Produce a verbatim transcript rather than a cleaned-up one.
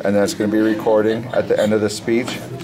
and then it's going to be recording at the end of the speech.